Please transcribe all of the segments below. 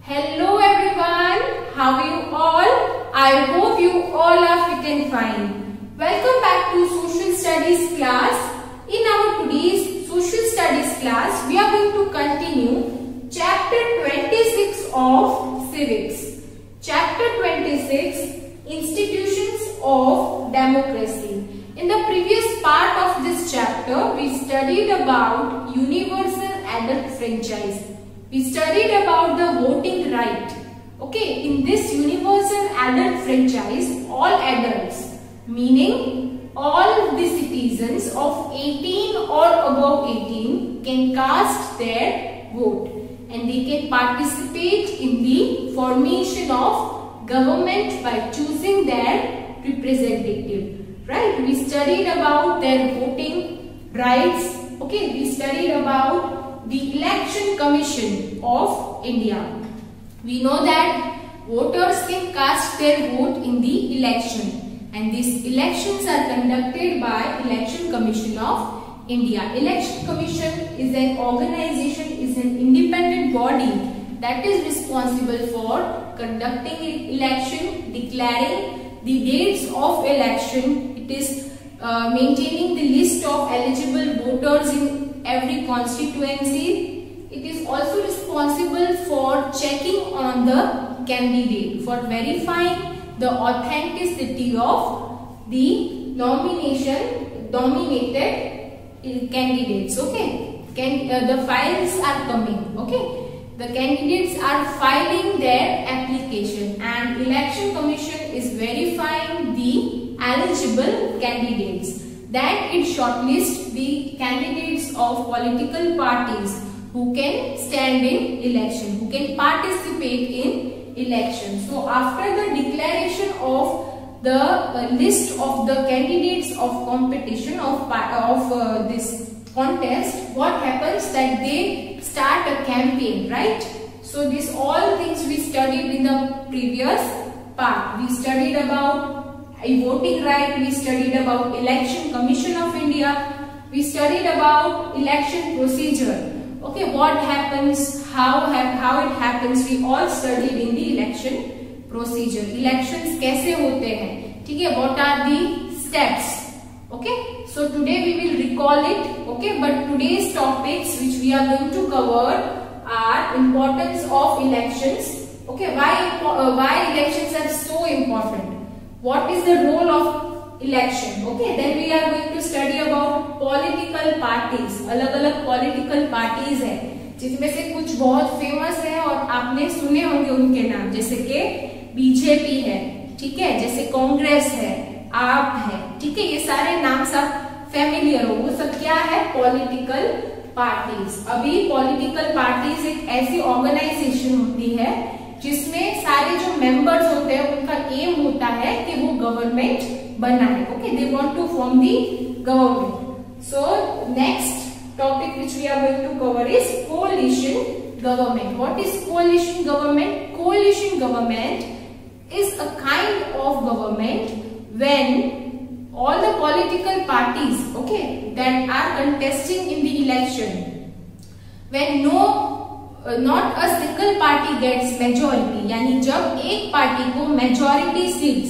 Hello everyone, how are you all? I hope you all are fit and fine. Welcome back to Social Studies class. In our today's Social Studies class, we are going to continue Chapter 26 of Civics. Chapter 26, Institutions of Democracy. In the previous part of this chapter, we studied about universal adult franchise. We studied about the voting right. Okay, in this universal adult franchise, all adults, meaning all the citizens of 18 or above 18 can cast their vote and they can participate in the formation of government by choosing their representative. Right? We studied about their voting rights. Okay, we studied about the Election Commission of India. We know that voters can cast their vote in the election, and these elections are conducted by Election Commission of India. Election Commission is an organization, is an independent body that is responsible for conducting election, declaring the dates of election. It is maintaining the list of eligible voters in every constituency. It is also responsible for checking on the candidate, for verifying the authenticity of the nominated candidates. Okay, the files are coming. Okay, the candidates are filing their application, and Election Commission is verifying the eligible candidates. That it shortlists the candidates of political parties who can stand in election, who can participate in election. So after the declaration of the list of the candidates of competition of this contest, what happens that they start a campaign, right? So these all things we studied in the previous part. We studied about a voting right, we studied about Election Commission of India, we studied about election procedure. Okay, what happens, how it happens, we all studied in the election procedure. Elections कैसे होते हैं, ठीक है? What are the steps? Okay, so today we will recall it. Okay, but today's topics which we are going to cover are importance of elections. Okay, why elections are so important? What is the role of election? Okay, then we are going to study about political parties. अलग-अलग political parties है, जिसमें से कुछ बहुत famous है और आपने सुने होंगे उनके नाम, जैसे कि बीजेपी है, ठीक है, जैसे कांग्रेस है, आप है, ठीक है, ये सारे नाम सब फेमिलियर हो, वो सब क्या है? Political parties. अभी पॉलिटिकल पार्टीज एक ऐसी ऑर्गेनाइजेशन होती है जिसमें सारे जो मेंबर्स होते हैं उनका एम होता है कि वो गवर्नमेंट बनाए. Okay, they want to form the government. So next topic which we are going to cover is coalition government. What is coalition government? Coalition government is a kind of government when all the political parties, okay, that are contesting in the election, when not a single party gets majority, यानी जब एक party को majority seats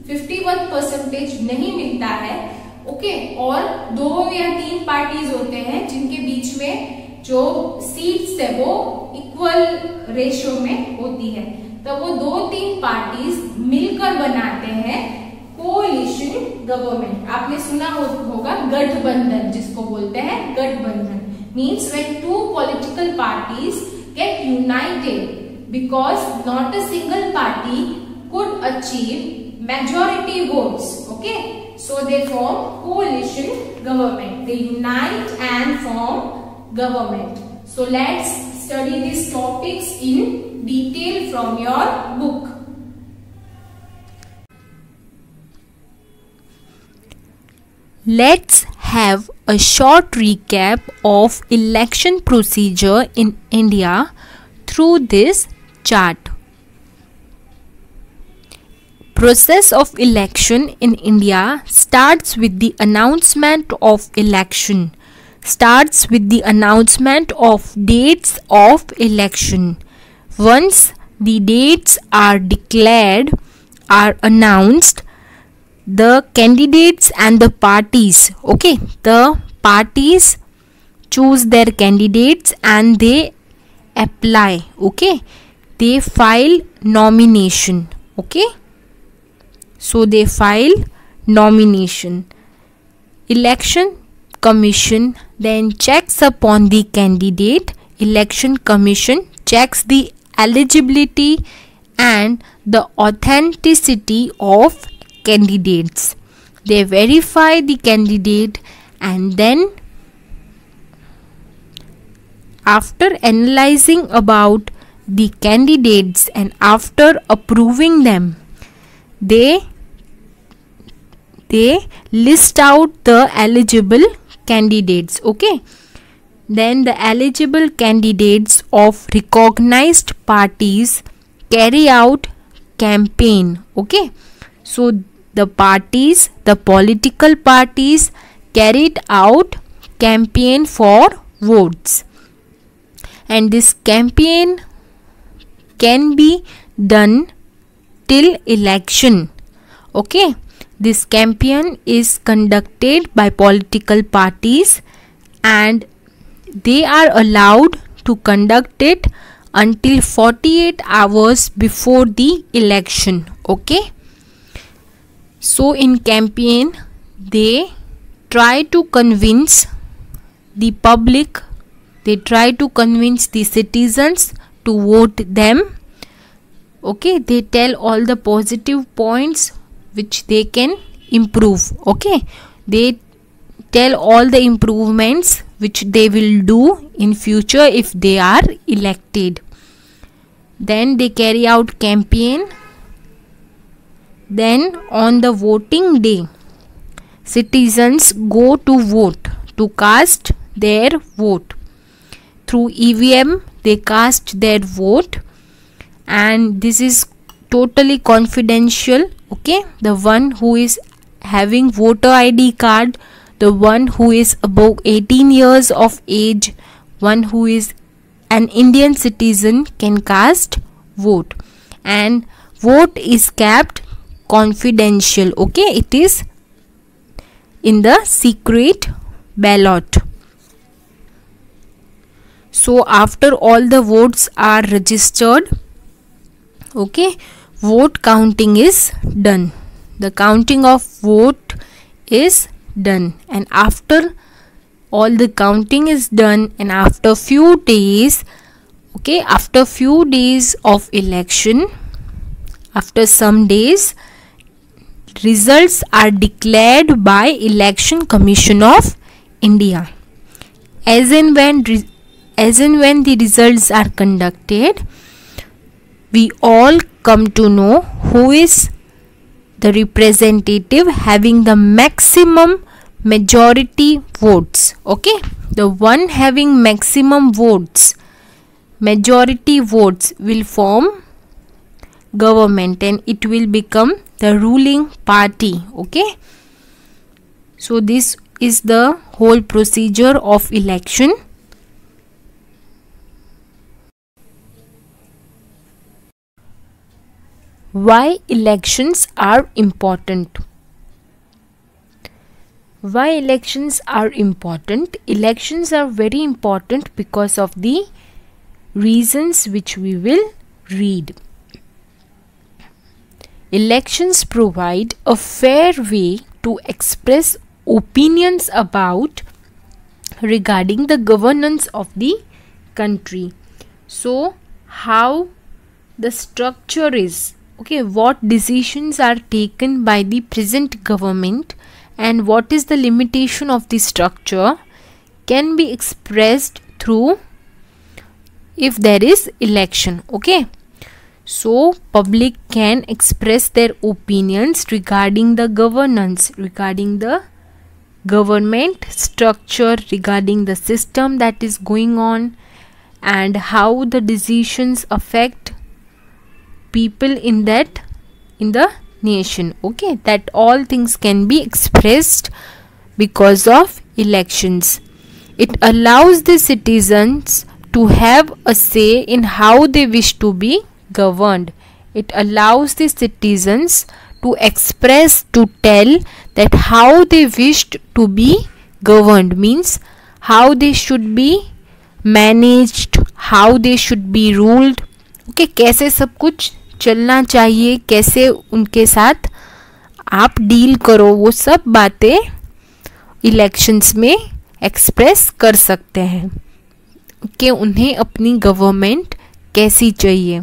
51% नहीं मिलता है, okay, और 2 या 3 parties होते हैं जिनके बीच में जो सीट्स है वो इक्वल रेशियो में होती है, तब वो 2-3 पार्टीज मिलकर बनाते हैं कोalition गवर्नमेंट. आपने सुना होगा गठबंधन, जिसको बोलते हैं गठबंधन. Means when 2 political parties get united because not a single party could achieve majority votes. Okay, so they form coalition government. They unite and form government. So let's study these topics in detail from your book. Let's have a short recap of election procedure in India through this chart. Process of election in India starts with the announcement of election. Starts with the announcement of dates of election. Once the dates are declared, are announced, the candidates and the parties, okay, the parties choose their candidates and they apply, okay, they file nomination, okay, so they file nomination. Election Commission then checks upon the candidate. Election Commission checks the eligibility and the authenticity of candidates. They verify the candidate, and then after analyzing about the candidates and after approving them, they list out the eligible candidates, okay. Then the eligible candidates of recognized parties carry out campaign, okay. So the parties, the political parties carried out campaign for votes, and this campaign can be done till election, okay. This campaign is conducted by political parties and they are allowed to conduct it until 48 hours before the election, okay. So in campaign they try to convince the public, they try to convince the citizens to vote them, okay. They tell all the positive points which they can improve, okay. They tell all the improvements which they will do in future if they are elected. Then they carry out campaign. Then on the voting day, citizens go to vote, to cast their vote. Through EVM they cast their vote, and this is totally confidential, okay. The one who is having voter ID card, the one who is above 18 years of age, one who is an Indian citizen can cast vote, and vote is kept confidential, okay. It is in the secret ballot. So after all the votes are registered, okay, vote counting is done. The counting of vote is done, and after all the counting is done, and after few days, okay, after few days of election, after some days, results are declared by Election Commission of India. As and when the results are conducted, we all come to know who is the representative having the maximum majority votes, okay. The one having maximum votes, majority votes, will form government and it will become the ruling party, okay. So this is the whole procedure of election. Why elections are important? Why elections are important? Elections are very important because of the reasons which we will read. Elections provide a fair way to express opinions about regarding the governance of the country. So how the structure is, okay, what decisions are taken by the present government and what is the limitation of the structure can be expressed through if there is election, okay. So public can express their opinions regarding the governance, regarding the government structure, regarding the system that is going on and how the decisions affect people in the nation, okay. That all things can be expressed because of elections. It allows the citizens to have a say in how they wish to be governed. It allows the citizens to express, to tell that how they wished to be governed, means how they should be managed, how they should be ruled. Okay, कैसे सब कुछ चलना चाहिए, कैसे उनके साथ आप deal करो, वो सब बातें इलेक्शंस में एक्सप्रेस कर सकते हैं कि उन्हें अपनी गवर्नमेंट कैसी चाहिए.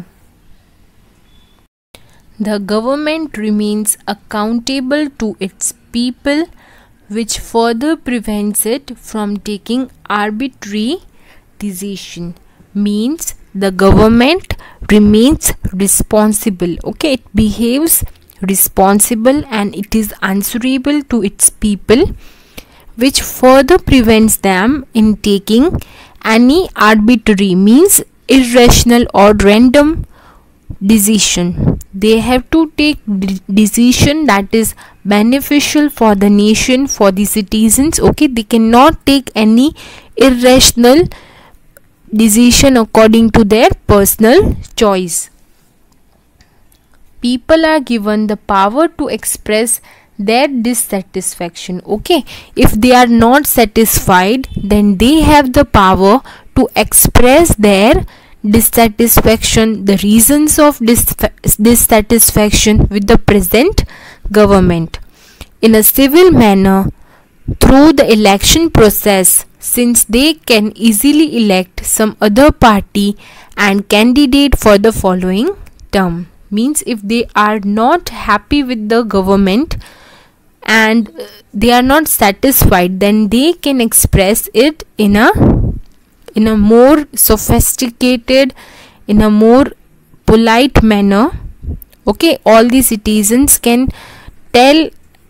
The government remains accountable to its people, which further prevents it from taking arbitrary decision. Means the government remains responsible. Okay, it behaves responsible and it is answerable to its people, which further prevents them in taking any arbitrary, means irrational or random decision. They have to take decision that is beneficial for the nation, for the citizens. Okay, they cannot take any irrational decision according to their personal choice. People are given the power to express their dissatisfaction. Okay, if they are not satisfied, then they have the power to express their dissatisfaction, the reasons of dissatisfaction with the present government in a civil manner through the election process, since they can easily elect some other party and candidate for the following term. Means if they are not happy with the government and they are not satisfied, then they can express it in a more sophisticated, in a more polite manner. Okay, all the citizens can tell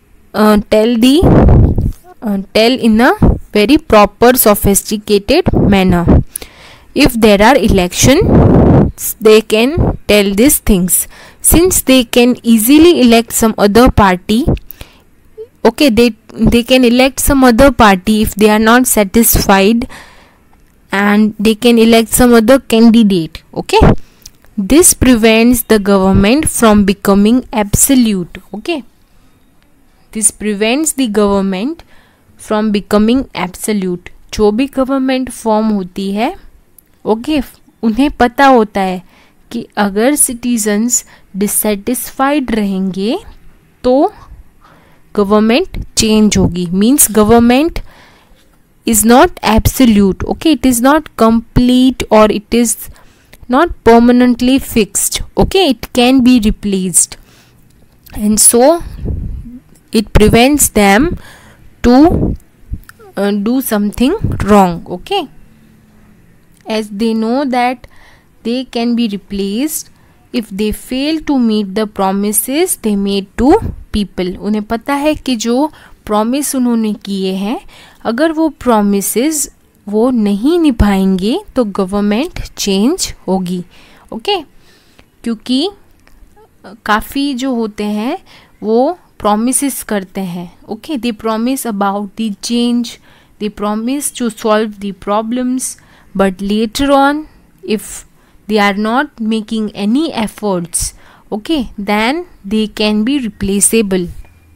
in a very proper, sophisticated manner. If there are elections, they can tell these things. Since they can easily elect some other party, okay, they can elect some other party if they are not satisfied, and they can elect some other candidate. Okay, this prevents the government from becoming absolute. Okay, this prevents the government from becoming absolute. जो भी government form होती है, okay, उन्हें पता होता है कि अगर सिटीजन्स डिससेटिस्फाइड रहेंगे तो गवर्नमेंट चेंज होगी. Means government is not absolute. Okay, it is not complete or it is not permanently fixed. Okay, it can be replaced, and so it prevents them to do something wrong. Okay, as they know that they can be replaced if they fail to meet the promises they made to people. उन्हें पता है कि जो promise उन्होंने किए हैं, अगर वो प्रॉमिसेस वो नहीं निभाएंगे तो गवर्नमेंट चेंज होगी. ओके, क्योंकि काफ़ी जो होते हैं वो प्रॉमिसेस करते हैं. Okay, they promise about the change, they promise to solve the problems, but later on if they are not making any efforts, okay, then they can be replaceable.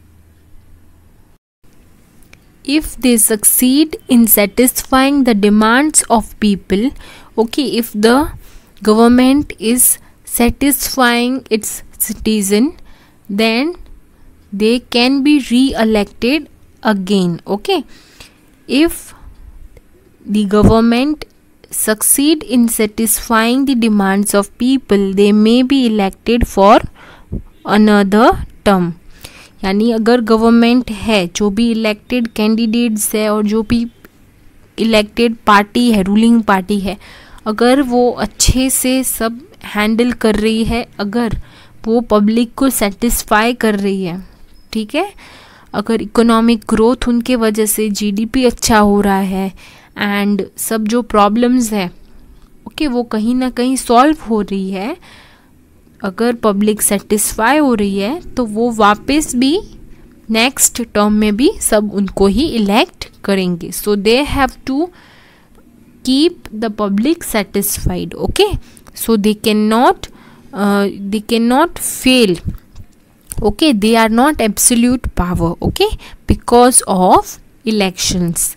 If they succeed in satisfying the demands of people, okay, if the government is satisfying its citizen, then they can be re-elected again. Okay, if the government succeed in satisfying the demands of people, they may be elected for another term. यानी अगर government है, जो भी elected candidates है और जो भी elected party है, रूलिंग पार्टी है, अगर वो अच्छे से सब हैंडल कर रही है, अगर वो पब्लिक को सेटिस्फाई कर रही है, ठीक है, अगर इकोनॉमिक ग्रोथ उनके वजह से जीडीपी अच्छा हो रहा है एंड सब जो प्रॉब्लम्स है, ओके, वो कहीं ना कहीं सॉल्व हो रही है, अगर पब्लिक सेटिस्फाई हो रही है, तो वो वापस भी नेक्स्ट टर्म में भी सब उनको ही इलेक्ट करेंगे. So they have to keep the public satisfied. Okay, so they can not they cannot fail. Okay, they are not absolute power. Okay, because of elections.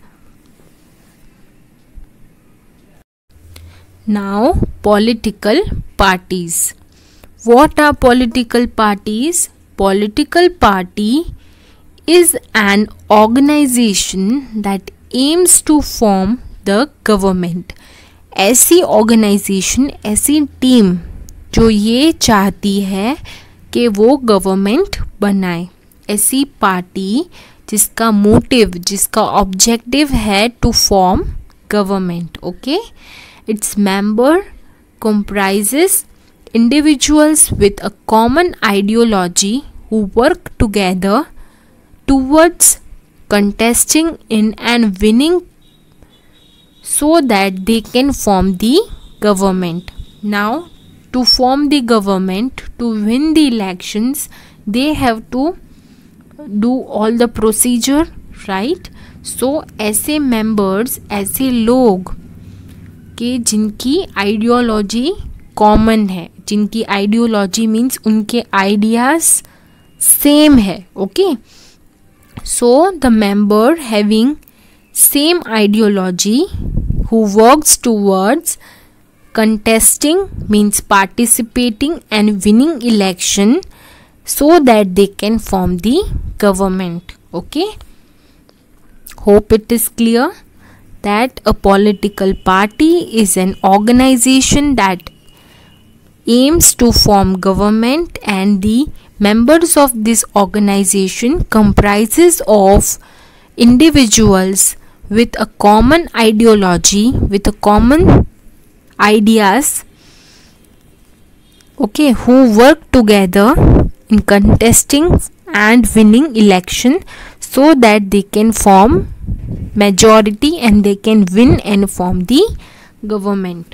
Now, political parties. What are political parties? Political party is an organization that aims to form the government. ऐसी organization, ऐसी team जो ये चाहती है कि वो government बनाए, ऐसी पार्टी जिसका मोटिव, जिसका ऑब्जेक्टिव है to form government. Okay, it's member comprises individuals with a common ideology who work together towards contesting in and winning so that they can form the government. Now, to form the government, to win the elections, they have to do all the procedure, right? So ऐसे members, ऐसे लोग के जिनकी ideology common है, जिनकी ideology means उनके ideas same है. Okay, so the member having same ideology who works towards contesting means participating and winning election so that they can form the government. Okay, hope it is clear that a political party is an organization that aims to form government, and the members of this organization comprises of individuals with a common ideology, with a common ideas, okay, who work together in contesting and winning election so that they can form majority and they can win and form the government.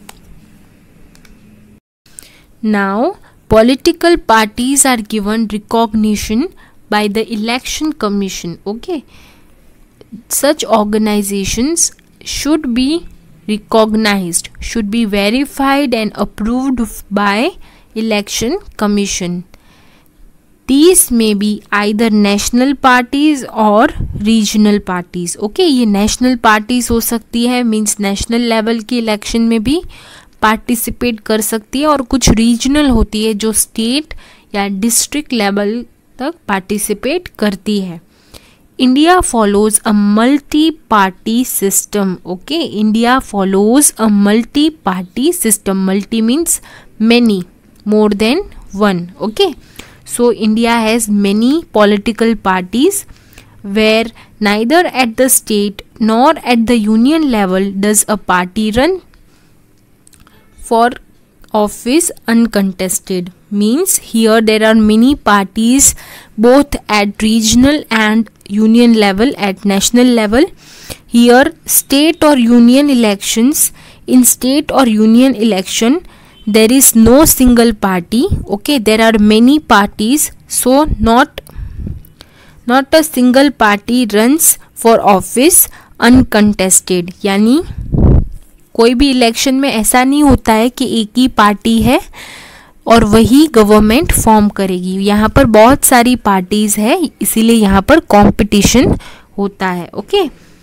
Now, political parties are given recognition by the election commission. Okay, such organizations should be recognized, should be verified and approved by election commission. These may be either national parties or regional parties. Okay, ये national parties हो सकती है, means national level की election में भी participate कर सकती है, और कुछ regional होती है जो state या district level तक participate करती है. India follows a multi-party system. Okay, India follows a multi-party system. Multi means many, more than one. Okay, so India has many political parties where neither at the state nor at the union level does a party run for office uncontested. Means here there are many parties both at regional and union level, at national level. Here state or union elections, in state or union election there is no single party. Okay, there are many parties, so not a single party runs for office uncontested. यानी कोई भी election में ऐसा नहीं होता है कि एक ही पार्टी है और वही गवर्नमेंट फॉर्म करेगी. यहाँ पर बहुत सारी पार्टीज है, इसीलिए यहाँ पर कंपटीशन होता है. ओके,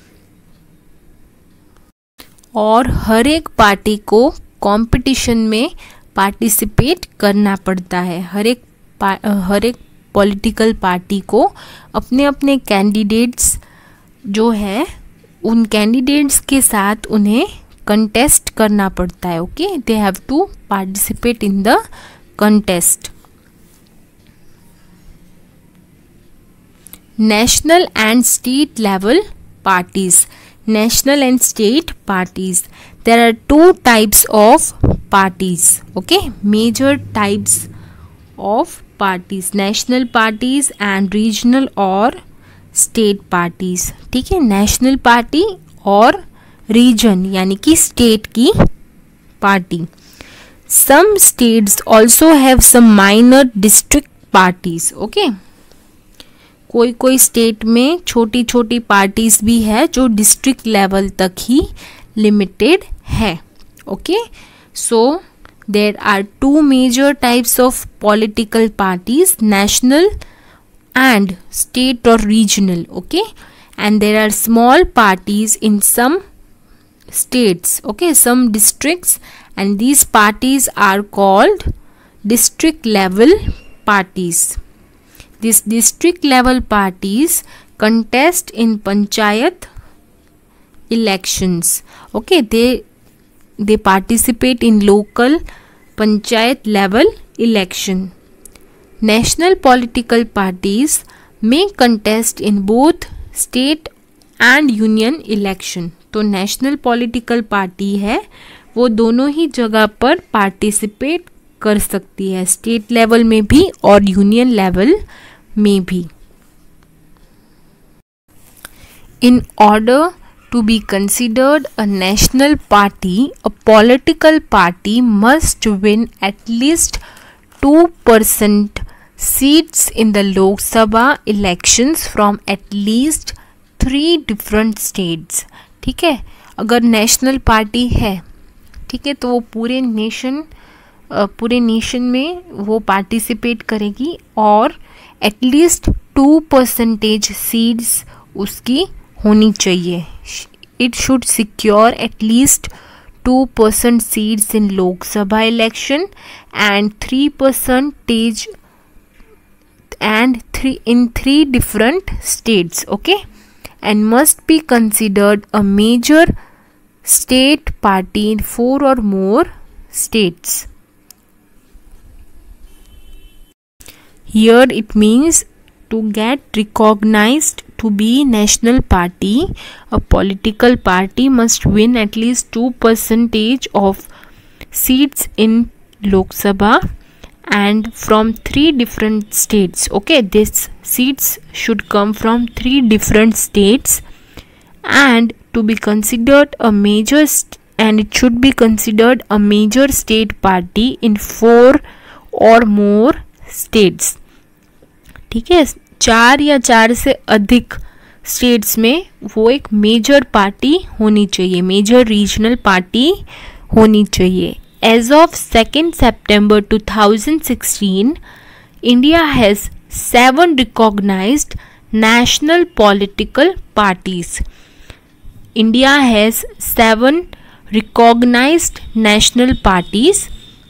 और हर एक पार्टी को कंपटीशन में पार्टिसिपेट करना पड़ता है. हर एक पॉलिटिकल पार्टी को अपने अपने कैंडिडेट्स जो है उन कैंडिडेट्स के साथ उन्हें कंटेस्ट करना पड़ता है. Okay, they have to participate in the contest. National and state level parties. National and state parties. There are two types of parties. Okay, major types of parties. National parties and regional or state parties. ठीक है, national party और region यानी कि state की party. Some states also have some minor district parties. Okay, कोई state में छोटी छोटी पार्टीज भी है जो डिस्ट्रिक्ट लेवल तक ही लिमिटेड है. Okay, so there are two major types of political parties, national and state or regional. Okay, and there are small parties in some states, okay, some districts, and these parties are called district level parties. These district level parties contest in panchayat elections. Okay, they participate in local panchayat level election. National political parties may contest in both state and union election. तो national political party है वो दोनों ही जगह पर participate कर सकती है, state level में भी और यूनियन लेवल में भी. In order to be considered a national party, a political party must win at least 2% seats in the Lok Sabha elections from at least 3 different states. ठीक है, अगर नेशनल पार्टी है, ठीक है, तो वो पूरे नेशन में वो पार्टिसिपेट करेगी और एटलीस्ट 2% सीट्स उसकी होनी चाहिए. It should secure at least 2% seats in Lok Sabha election and 3% in 3 different states. Okay, and must be considered a major state party in 4 or more states. Here it means to get recognized to be national party, a political party must win at least 2% of seats in Lok Sabha and from 3 different states. Okay, these seats should come from 3 different states and to be considered a major and it should be considered a major state party in 4 or more states. ठीक है, 4 या 4 से अधिक states में वो एक major party होनी चाहिए, मेजर रीजनल पार्टी होनी चाहिए. As of 2nd September 2016, India has 7 recognized national political parties. India has 7 recognized national parties.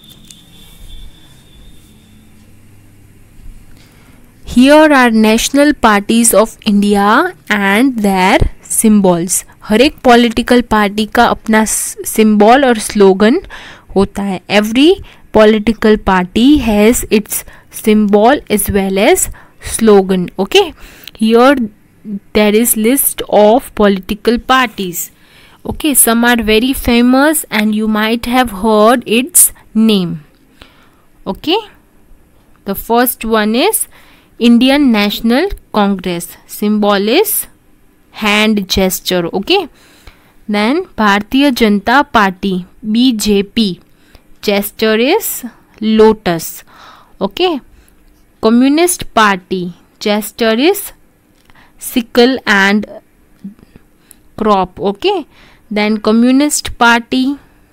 Here are national parties of India and their symbols. हर एक पॉलिटिकल पार्टी का अपना symbol और slogan होता है. Every political party has its symbol as well as slogan. Okay, here there is list of political parties. Okay, some are very famous and you might have heard its name. Okay, the first one is Indian National Congress. Symbol is hand gesture. Okay, then Bharatiya Janata Party, BJP, gesture is lotus. Okay, Communist Party, gesture is sickle and crop. Okay, then Communist Party,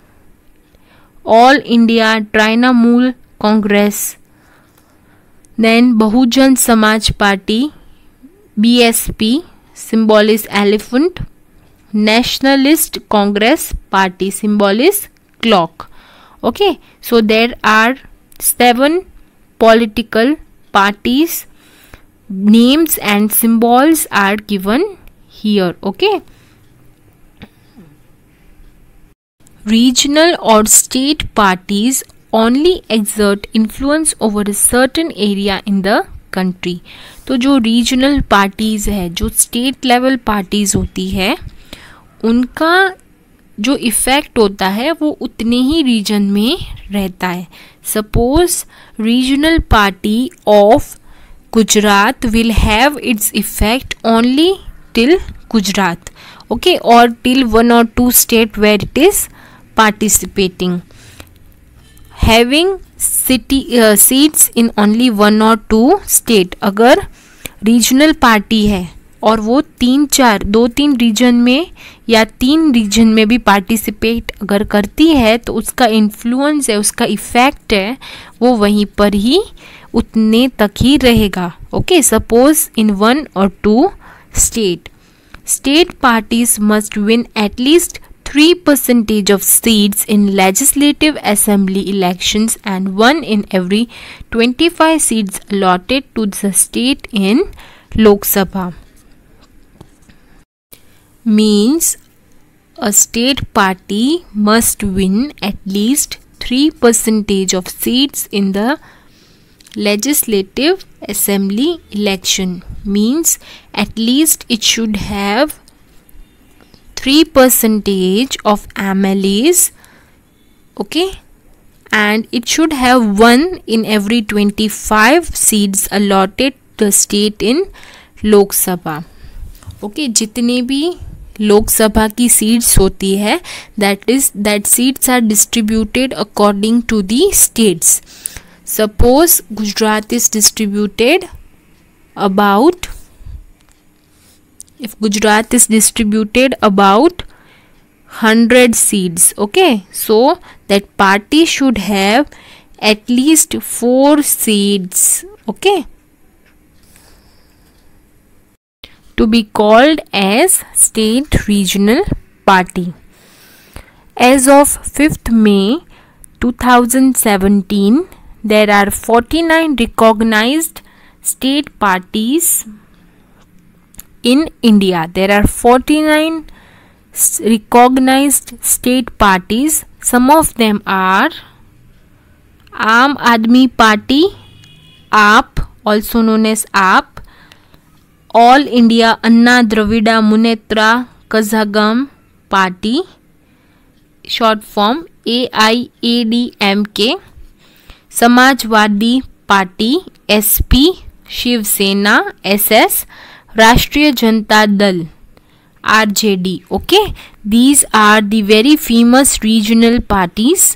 All India Trinamool Congress, then Bahujan Samaj Party, BSP, symbol is elephant. Nationalist Congress Party, symbol is clock. Okay, so there are 7 political parties, names and symbols are given here. Okay, regional or state parties only exert influence over a certain area in the country. तो जो regional parties है, जो state level parties होती है, उनका जो effect होता है वो उतने ही रीजन में रहता है. Suppose regional party of Gujarat will have its effect only till Gujarat. Okay, और till 1 or 2 state where it is participating. Having seats in only 1 or 2 state. अगर रीजनल पार्टी है और वो 2-3 रीजन में या 3 रीजन में भी पार्टिसिपेट अगर करती है तो उसका इन्फ्लुएंस है, उसका इफेक्ट है, वो वहीं पर ही उतने तक ही रहेगा. Okay, suppose in 1 or 2 state parties must win at least 3% of seats in legislative assembly elections and 1 in every 25 seats allotted to the state in Lok Sabha. Means a state party must win at least 3% of seats in the legislative assembly election. Means at least it should have 3% of MLAs, okay, and it should have 1 in every 25 seats allotted the state in Lok Sabha. Okay, जितने भी लोकसभा की seats होती है that seats are distributed according to the states. Suppose Gujarat is distributed about 100 seats. Okay, so that party should have at least 4 seats. Okay, to be called as state regional party. As of 5th May 2017, there are 49 recognized state parties in India. There are 49 recognized state parties. Some of them are Aam Aadmi Party, AAP, also known as AAP, All India Anna Dravida Munnetra Kazhagam Party, short form AIADMK, Samajwadi Party, SP, Shiv Sena, SS, Rashtriya Janata Dal, RJD. Okay, these are the very famous regional parties.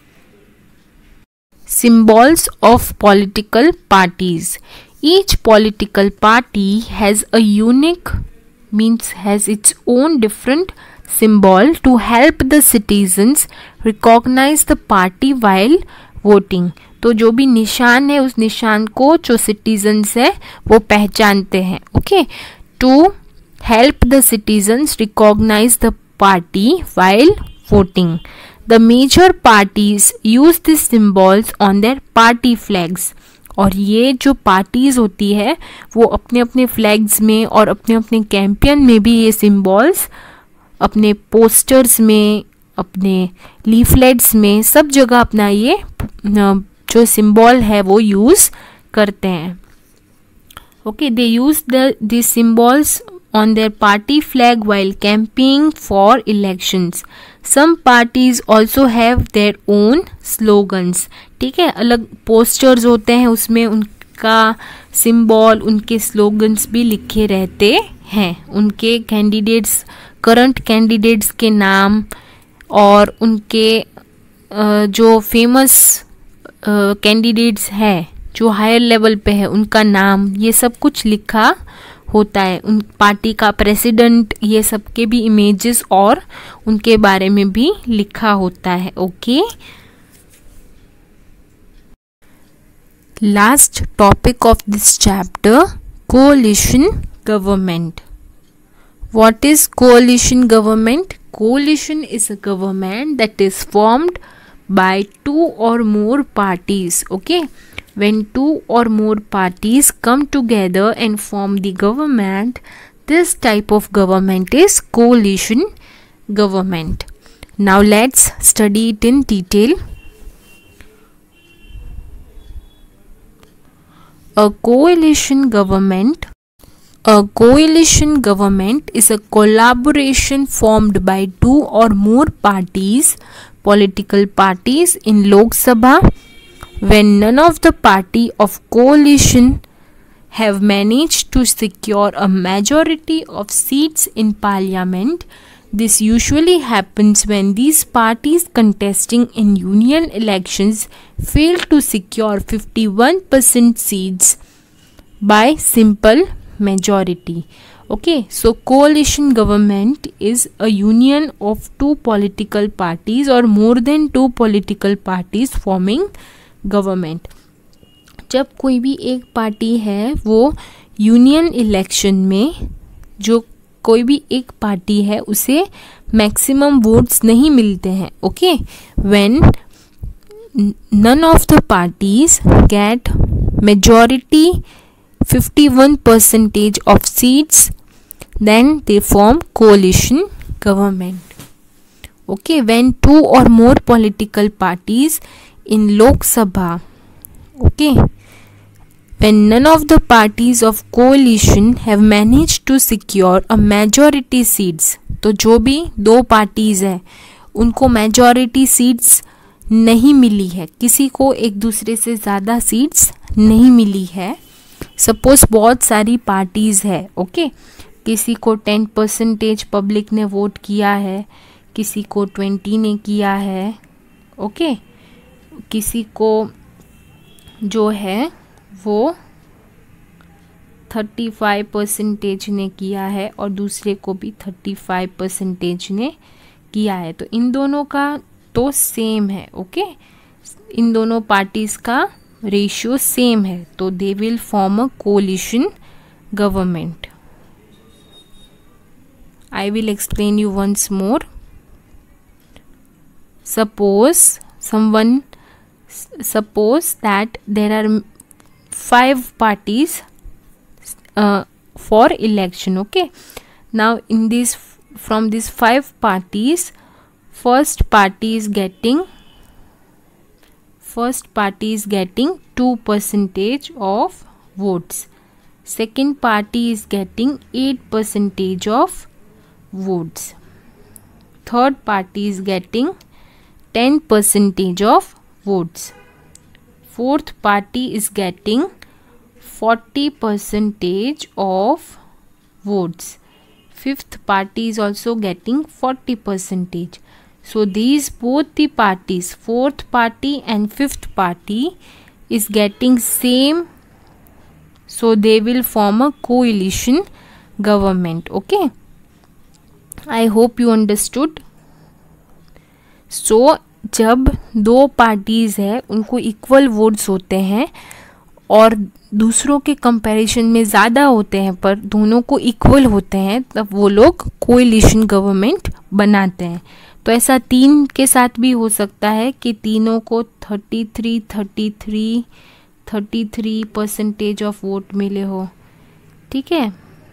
Symbols of political parties. Each political party has a unique, means has its own different symbol to help the citizens recognize the party while voting. तो जो भी निशान है उस निशान को जो citizens है वो पहचानते हैं. Okay, to help the citizens recognise the party while voting. The major parties use this symbols on their party flags. और ये जो पार्टीज होती है वो अपने अपने फ्लैग्स में और अपने अपने कैंपेन में भी ये सिम्बॉल्स अपने पोस्टर्स में, अपने लीफलेट्स में, सब जगह अपना ये जो सिंबल है वो यूज करते हैं. Okay, they use this symbols on their party flag while campaigning for elections. Some parties also have their own slogans. ठीक है, अलग पोस्टर्स होते हैं, उसमें उनका सिंबल, उनके स्लोगन्स भी लिखे रहते हैं. उनके कैंडिडेट्स, करंट कैंडिडेट्स के नाम और उनके जो फेमस कैंडिडेट्स है जो हायर लेवल पे है उनका नाम, ये सब कुछ लिखा होता है. उन पार्टी का प्रेसिडेंट, ये सब के भी इमेजेस और उनके बारे में भी लिखा होता है. Okay, last topic of this chapter, coalition government. What is coalition government? Coalition is a government that is formed by 2 or more parties. Okay, when 2 or more parties come together and form the government, this type of government is coalition government. Now let's study it in detail. A coalition government is a collaboration formed by 2 or more parties, political parties in Lok Sabha, when none of the party of coalition have managed to secure a majority of seats in parliament. This usually happens when these parties contesting in union elections fail to secure 51% seats by simple majority. Okay, so coalition government is a union of two political parties or more than two political parties forming government. जब कोई भी एक party है वो union election में, जो कोई भी एक पार्टी है उसे मैक्सिमम वोट्स नहीं मिलते हैं. Okay, when none of the parties get majority 51% of seats, then they form coalition government. Okay, when two or more political parties in Lok Sabha, okay, when none of the parties of coalition have managed to secure a majority seats, तो जो भी दो parties है उनको majority seats नहीं मिली है, किसी को एक दूसरे से ज़्यादा सीट्स नहीं मिली है. सपोज बहुत सारी पार्टीज है. ओके, किसी को 10% पब्लिक ने वोट किया है, किसी को 20 ने किया है. ओके, किसी को जो है वो 35% ने किया है और दूसरे को भी 35% ने किया है. तो इन दोनों का तो सेम है. ओके, इन दोनों पार्टीज का रेशियो सेम है, तो they will form a coalition government. I will explain you once more. Suppose that there are 5 parties for election. Okay, now in this, from these 5 parties, first party is getting 2% of votes. Second party is getting 8% of votes. Third party is getting 10% of votes. Fourth party is getting 40% of votes. Fifth party is also getting 40%. So these both the parties, fourth party and fifth party, is getting same, so they will form a coalition government. Okay, I hope you understood. So जब दो parties है उनको equal votes होते हैं और दूसरों के comparison में ज़्यादा होते हैं पर दोनों को इक्वल होते हैं, तब वो लोग कोएलिशन गवर्नमेंट बनाते हैं. तो ऐसा 3 के साथ भी हो सकता है कि तीनों को 33% ऑफ वोट मिले हो. ठीक है,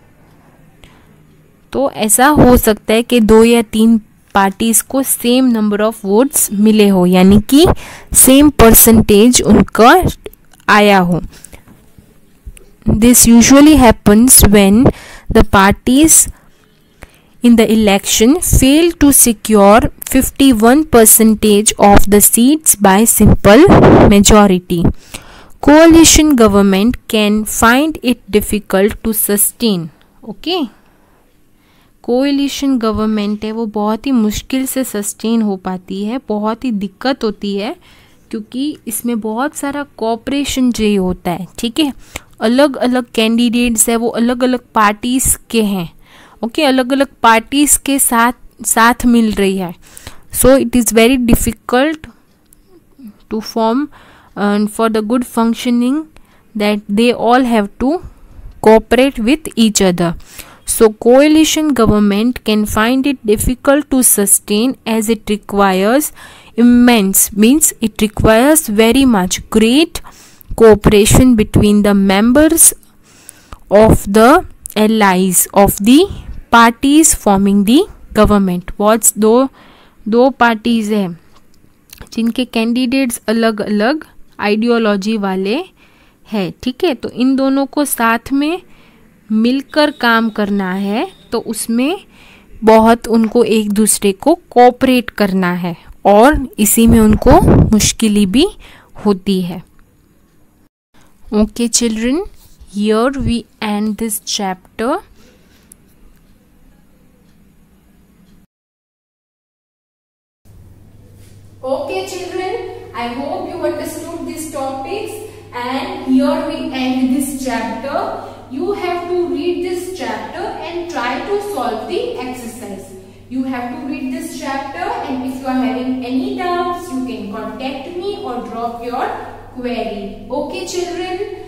तो ऐसा हो सकता है कि 2 या 3 पार्टीज को सेम नंबर ऑफ वोट्स मिले हो, यानी कि सेम परसेंटेज उनका आया हो. This usually happens when the parties in the election fail to secure 51% of the seats by simple majority. Coalition government can find it difficult to sustain. Okay, coalition government है वो बहुत ही मुश्किल से sustain हो पाती है, बहुत ही दिक्कत होती है क्योंकि इसमें बहुत सारा कोऑपरेशन चाहिए होता है. ठीक है, अलग अलग कैंडिडेट्स है वो अलग अलग पार्टीज के हैं. ओके, अलग अलग पार्टीज के साथ मिल रही है. So it is very difficult to form for the good functioning that they all have to cooperate with each other. So coalition government can find it difficult to sustain as it requires immense, means it requires very much great cooperation between the members of the allies of the parties forming the government. What's दो parties है जिनके candidates अलग अलग ideology वाले हैं. ठीक है, तो इन दोनों को साथ में मिलकर काम करना है, तो उसमें बहुत उनको एक दूसरे को कोऑपरेट करना है और इसी में उनको मुश्किलें भी होती है. Okay children, here we end this chapter. Okay children, I hope you understood these topics and here we end this chapter. you have to read this chapter and try to solve the exercise. You have to read this chapter, and if you are having any doubts, you can contact me or drop your query. Okay children.